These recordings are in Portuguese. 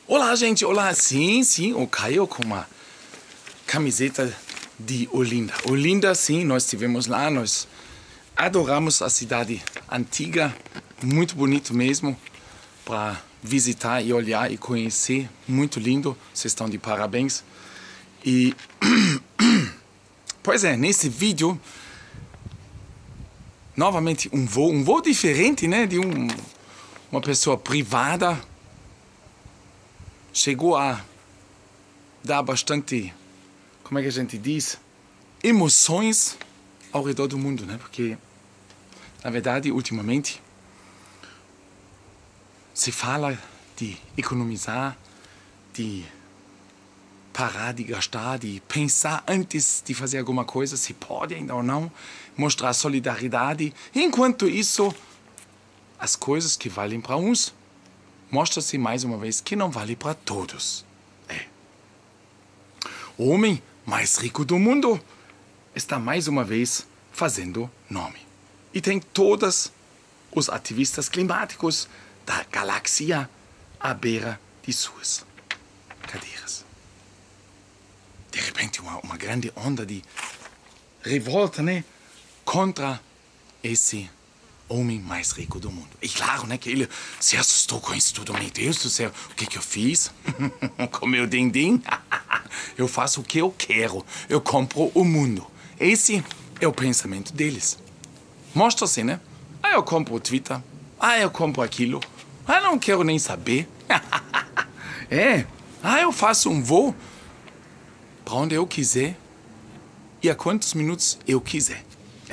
Olá, gente, olá. Sim, o Caio com uma camiseta de Olinda. Olinda, sim, nós estivemos lá, nós adoramos a cidade antiga, muito bonito mesmo, para visitar e olhar e conhecer, muito lindo, vocês estão de parabéns. E, pois é, nesse vídeo, novamente um voo diferente, né, de uma pessoa privada, chegou a dar bastante, como é que a gente diz, emoções ao redor do mundo, né? Porque, na verdade, ultimamente, se fala de economizar, de parar de gastar, de pensar antes de fazer alguma coisa, se pode ainda ou não, mostrar solidariedade. Enquanto isso, as coisas que valem para uns, mostra-se mais uma vez que não vale para todos. O homem mais rico do mundo está mais uma vez fazendo nome. E tem todos os ativistas climáticos da galáxia à beira de suas cadeiras. De repente, uma grande onda de revolta, né, contra esse homem mais rico do mundo. E claro, né, que ele se assustou com isso tudo. Meu Deus do céu, o que eu fiz? Com meu din-din? Eu faço o que eu quero. Eu compro o mundo. Esse é o pensamento deles. Mostra-se, né? Ah, eu compro o Twitter. Ah, eu compro aquilo. Ah, não quero nem saber. Eu faço um voo para onde eu quiser e a quantos minutos eu quiser.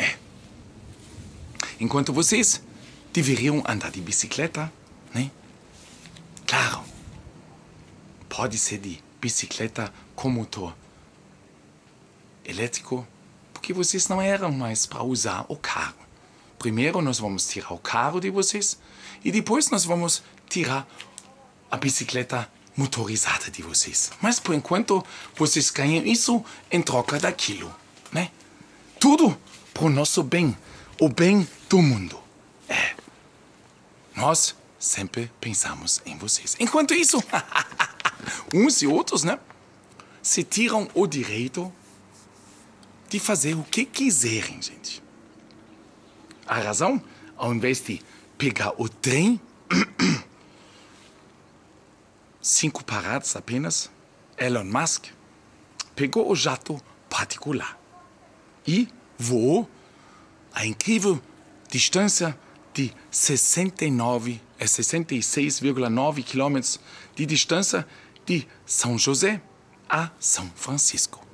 Enquanto vocês deveriam andar de bicicleta, né? Claro, pode ser de bicicleta com motor elétrico, porque vocês não eram mais para usar o carro. Primeiro nós vamos tirar o carro de vocês e depois nós vamos tirar a bicicleta motorizada de vocês. Mas por enquanto vocês ganham isso em troca daquilo, né? Tudo para o nosso bem, o bem do mundo. Nós sempre pensamos em vocês. Enquanto isso, uns e outros, né, se tiram o direito de fazer o que quiserem, gente. A razão, ao invés de pegar o trem, 5 paradas apenas, Elon Musk pegou o jato particular e voou a incrível distância de 66,9 quilômetros de distância de São José a São Francisco.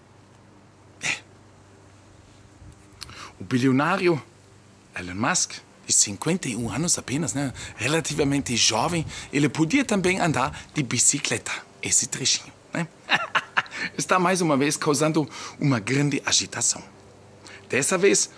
O bilionário Elon Musk, de 51 anos apenas, né, relativamente jovem, ele podia também andar de bicicleta, esse trechinho, né? Está mais uma vez causando uma grande agitação. Dessa vez,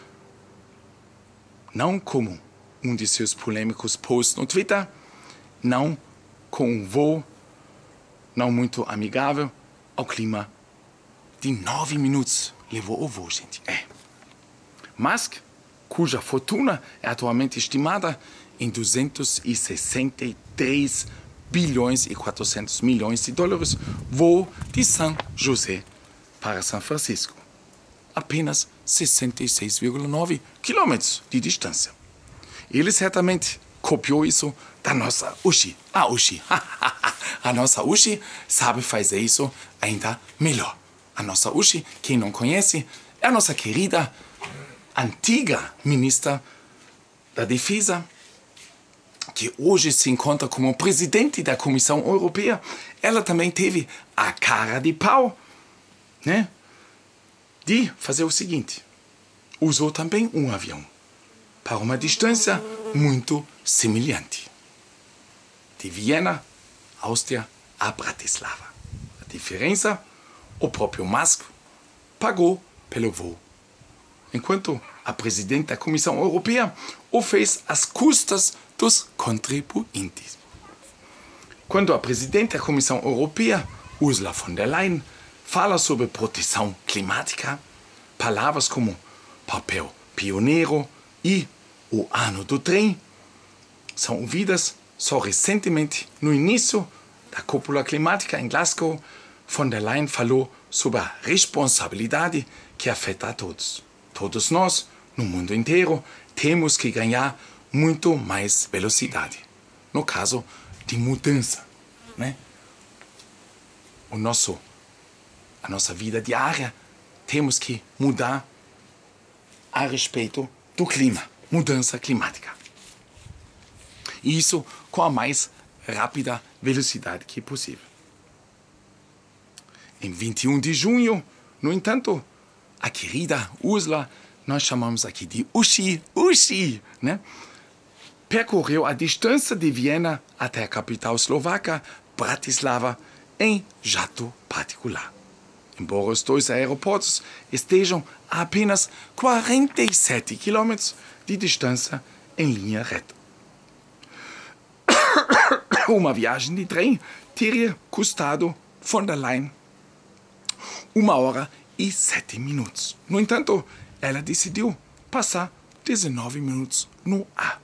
não como um de seus polêmicos posts no Twitter, não com um voo não muito amigável ao clima de 9 minutos. Levou o voo, gente. Musk, cuja fortuna é atualmente estimada em 263 bilhões e 400 milhões de dólares, voou de São José para São Francisco. Apenas 66,9 quilômetros de distância. Ele certamente copiou isso da nossa Uchi. A Uchi. A nossa Uchi sabe fazer isso ainda melhor. A nossa Uchi, quem não conhece, é a nossa querida, antiga ministra da Defesa, que hoje se encontra como presidente da Comissão Europeia. Ela também teve a cara de pau, né, de fazer o seguinte: usou também um avião para uma distância muito semelhante, de Viena, Áustria, a Bratislava. A diferença, o próprio Musk pagou pelo voo, enquanto a presidente da Comissão Europeia o fez às custas dos contribuintes. Quando a presidente da Comissão Europeia, Ursula von der Leyen, fala sobre proteção climática, palavras como papel pioneiro e o ano do trem são ouvidas só recentemente no início da cúpula climática em Glasgow, von der Leyen falou sobre a responsabilidade que afeta a todos. Todos nós, no mundo inteiro, temos que ganhar muito mais velocidade. No caso de mudança, né? A nossa vida diária, temos que mudar a respeito do clima, mudança climática. E isso com a mais rápida velocidade que possível. Em 21 de junho, no entanto, a querida Ursula, nós chamamos aqui de Ushi, né? Percorreu a distância de Viena até a capital eslovaca, Bratislava, em jato particular. Embora os dois aeroportos estejam a apenas 47 quilômetros de distância em linha reta. Uma viagem de trem teria custado von der Leyen 1h07. No entanto, ela decidiu passar 19 minutos no ar.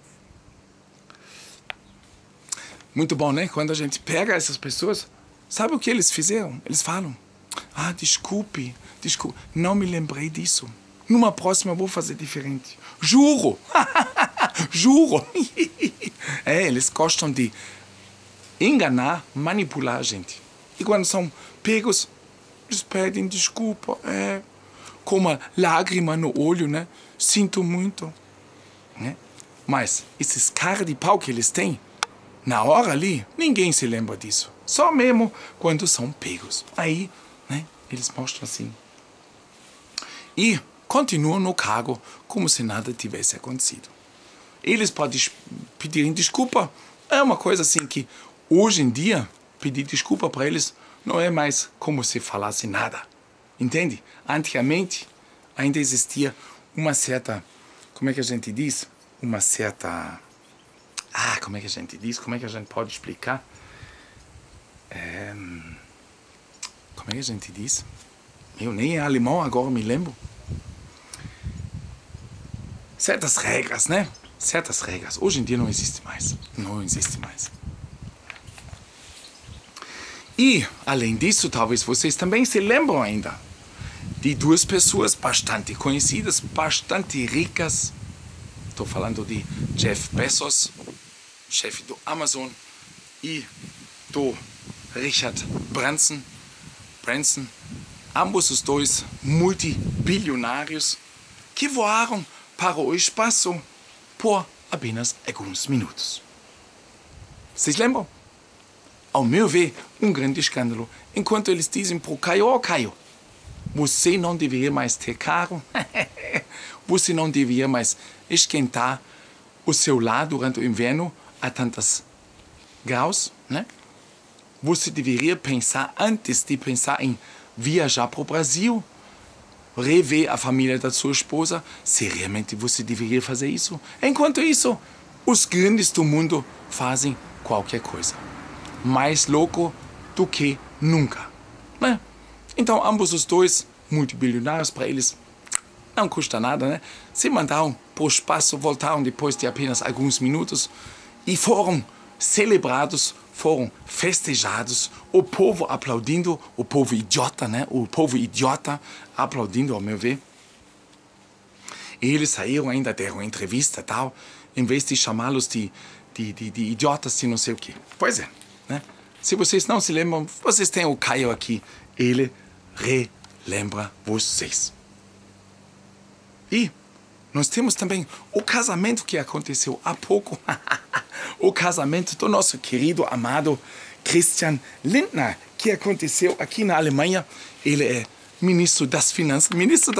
Muito bom, né? Quando a gente pega essas pessoas, sabe o que eles fizeram? Eles falam: desculpe, não me lembrei disso. Numa próxima eu vou fazer diferente. Juro! Juro! Eles gostam de enganar, manipular a gente. E quando são pegos, eles pedem desculpa. Com uma lágrima no olho, né? Sinto muito. Né? Mas esses caras de pau que eles têm, na hora ali, ninguém se lembra disso. Só mesmo quando são pegos. Aí, né, eles mostram assim. E continuam no cargo como se nada tivesse acontecido. Eles podem pedirem desculpa. É uma coisa assim que, hoje em dia, pedir desculpa para eles não é mais como se falasse nada. Entende? Antigamente, ainda existia uma certa... Como é que a gente diz? Uma certa... como é que a gente diz? Como é que a gente pode explicar? Como é que a gente diz? Eu nem em alemão agora me lembro. Certas regras, né? Certas regras. Hoje em dia não existe mais. Não existe mais. E, além disso, talvez vocês também se lembram ainda de duas pessoas bastante conhecidas, bastante ricas. Estou falando de Jeff Bezos, chefe do Amazon, e do Richard Branson, ambos os dois multibilionários que voaram para o espaço por apenas alguns minutos. Vocês lembram? Ao meu ver, um grande escândalo, enquanto eles dizem para o Caio: Caio, você não deveria mais ter carro, você não deveria mais esquentar o seu lar durante o inverno a tantos graus, né? Você deveria pensar, antes de pensar em viajar para o Brasil, rever a família da sua esposa, se realmente você deveria fazer isso. Enquanto isso, os grandes do mundo fazem qualquer coisa. Mais louco do que nunca, né? Então, ambos os dois, multibilionários, para eles não custa nada, né? Se mandaram para o espaço, voltaram depois de apenas alguns minutos e foram celebrados, foram festejados, o povo aplaudindo, o povo idiota, né? O povo idiota aplaudindo, ao meu ver. E eles saíram, ainda deram entrevista e tal, em vez de chamá-los de idiotas de não sei o quê. Pois é, né? Se vocês não se lembram, vocês têm o Caio aqui, ele relembra vocês. E nós temos também o casamento que aconteceu há pouco. O casamento do nosso querido, amado Christian Lindner, que aconteceu aqui na Alemanha. Ele é ministro das Finanças.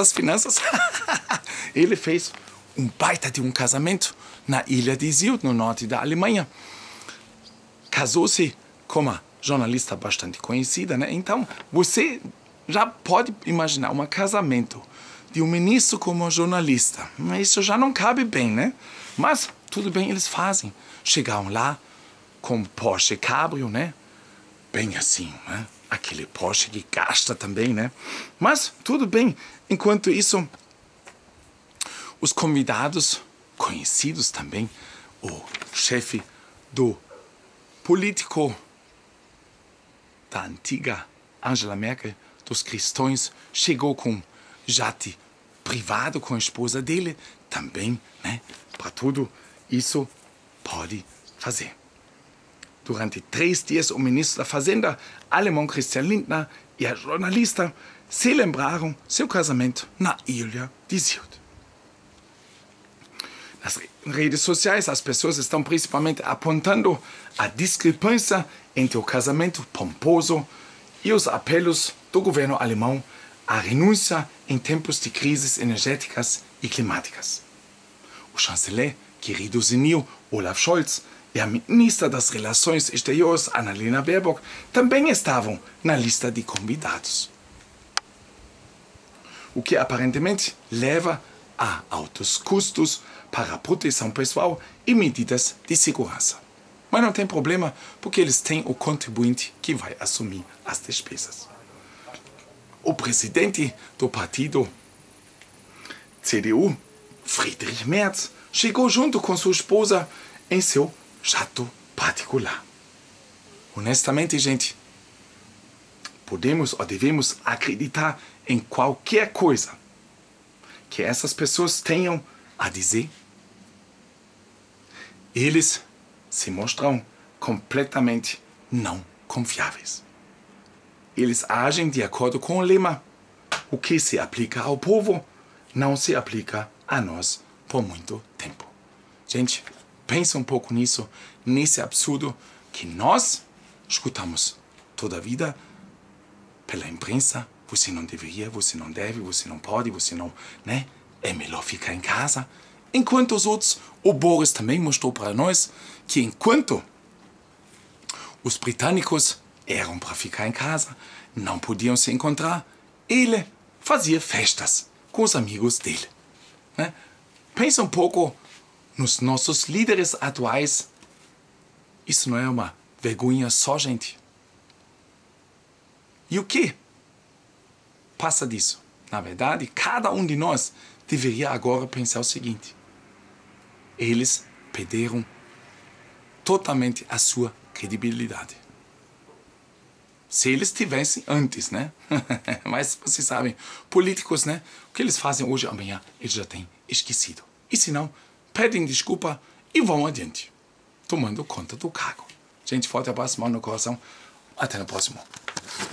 Ele fez um baita de um casamento na ilha de Sylt, no norte da Alemanha. Casou-se com uma jornalista bastante conhecida, né? Então, você já pode imaginar um casamento de um ministro com uma jornalista. Isso já não cabe bem, né? Mas, tudo bem, eles fazem. Chegaram lá com Porsche Cabrio, né? Bem assim, né? Aquele Porsche que gasta também, né? Mas, tudo bem. Enquanto isso, os convidados, conhecidos também, o chefe do político da antiga Angela Merkel, dos cristãos, chegou com jate privado com a esposa dele, também, né, para tudo isso pode fazer. Durante 3 dias, o ministro da Fazenda, alemão Christian Lindner, e a jornalista celebraram seu casamento na ilha de Sylt. Nas redes sociais, as pessoas estão principalmente apontando a discrepância entre o casamento pomposo e os apelos do governo alemão à renúncia em tempos de crises energéticas e climáticas. O chanceler, querido senil Olaf Scholz, e a ministra das Relações Exteriores, Annalena Baerbock, também estavam na lista de convidados. O que aparentemente leva a altos custos para a proteção pessoal e medidas de segurança. Mas não tem problema, porque eles têm o contribuinte que vai assumir as despesas. O presidente do partido CDU, Friedrich Merz, chegou junto com sua esposa em seu jato particular. Honestamente, gente, podemos ou devemos acreditar em qualquer coisa que essas pessoas tenham a dizer? Eles se mostram completamente não confiáveis. Eles agem de acordo com o lema: o que se aplica ao povo não se aplica a nós por muito tempo. Gente, pensa um pouco nisso, nesse absurdo que nós escutamos toda a vida pela imprensa. Você não deveria, você não deve, você não pode, você não, né? É melhor ficar em casa. Enquanto os outros, o Boris também mostrou para nós que enquanto os britânicos eram para ficar em casa, não podiam se encontrar, ele fazia festas com os amigos dele, né? Pensa um pouco nos nossos líderes atuais. Isso não é uma vergonha só, gente? E o que passa disso? Na verdade, cada um de nós deveria agora pensar o seguinte: eles perderam totalmente a sua credibilidade. Se eles tivessem antes, né? Mas vocês sabem, políticos, né? O que eles fazem hoje, amanhã, eles já têm esquecido. E se não, pedem desculpa e vão adiante, tomando conta do cargo. Gente, forte abraço, mão no coração. Até no próximo.